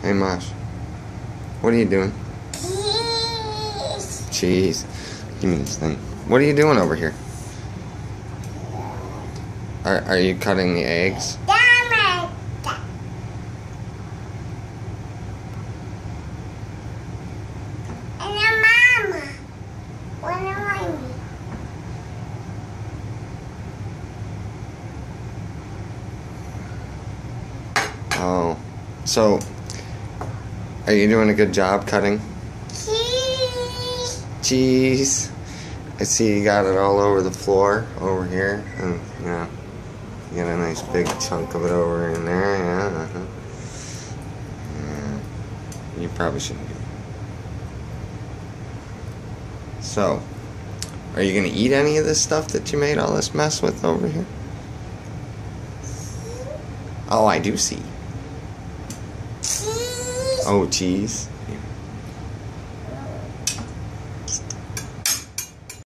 Hey, Mosh. What are you doing? Cheese. Cheese. Give me this thing. What are you doing over here? Are you cutting the eggs? Damn it. And then Mama. What do I need? Oh. So, are you doing a good job cutting? Cheese. Cheese. I see you got it all over the floor over here. And, yeah. You got a nice big chunk of it over in there, yeah. Yeah. You probably shouldn't do it. So, are you going to eat any of this stuff that you made all this mess with over here? Oh, I do see. Cheese. Oh, cheese.